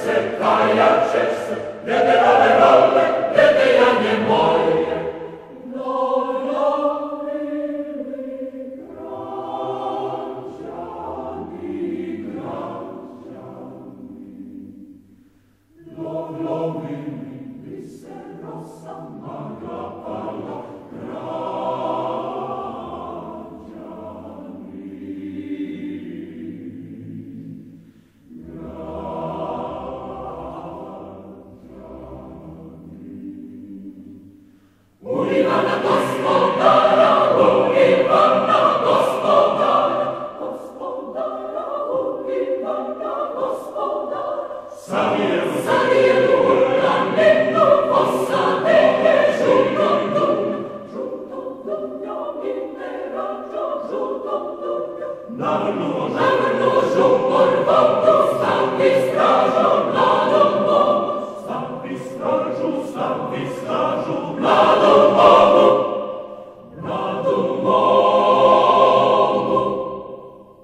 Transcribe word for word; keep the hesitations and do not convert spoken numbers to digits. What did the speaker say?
se, kajačeš se, glede ove role, glede janje moje. Naravili građani, građani, doglovili bi se rosa magapala, Ivana gospodara, u Ivana gospodara, gospodara, u Ivana gospodara. Savijelu, savijelu, urlaninu, posade je žutom dunjom, žutom dunjom i ne rađo žutom dunjom. Navrnuo, navrnuo župor vodu, stav i stražom